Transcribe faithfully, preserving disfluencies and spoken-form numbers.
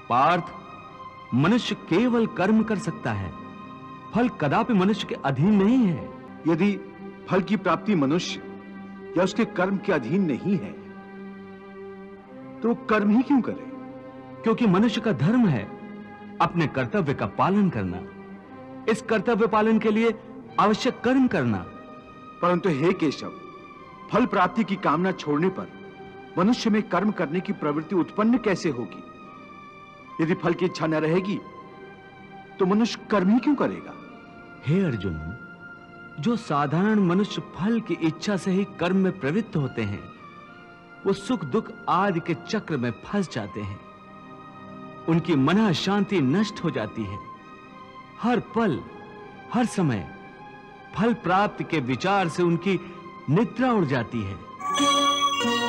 पार्थ, मनुष्य केवल कर्म कर सकता है, फल कदापि मनुष्य के अधीन नहीं है। यदि फल की प्राप्ति मनुष्य या उसके कर्म के अधीन नहीं है, तो कर्म ही क्यों करे? क्योंकि मनुष्य का धर्म है अपने कर्तव्य का पालन करना। इस कर्तव्य पालन के लिए आवश्यक कर्म करना। परंतु हे केशव, फल प्राप्ति की कामना छोड़ने पर मनुष्य में कर्म करने की प्रवृत्ति उत्पन्न कैसे होगी? यदि फल की इच्छा न रहेगी तो मनुष्य कर्म ही क्यों करेगा? हे अर्जुन, जो साधारण मनुष्य फल की इच्छा से ही कर्म में प्रवृत्त होते हैं, वो सुख दुख आदि के चक्र में फंस जाते हैं। उनकी मन शांति नष्ट हो जाती है। हर पल हर समय फल प्राप्ति के विचार से उनकी निद्रा उड़ जाती है।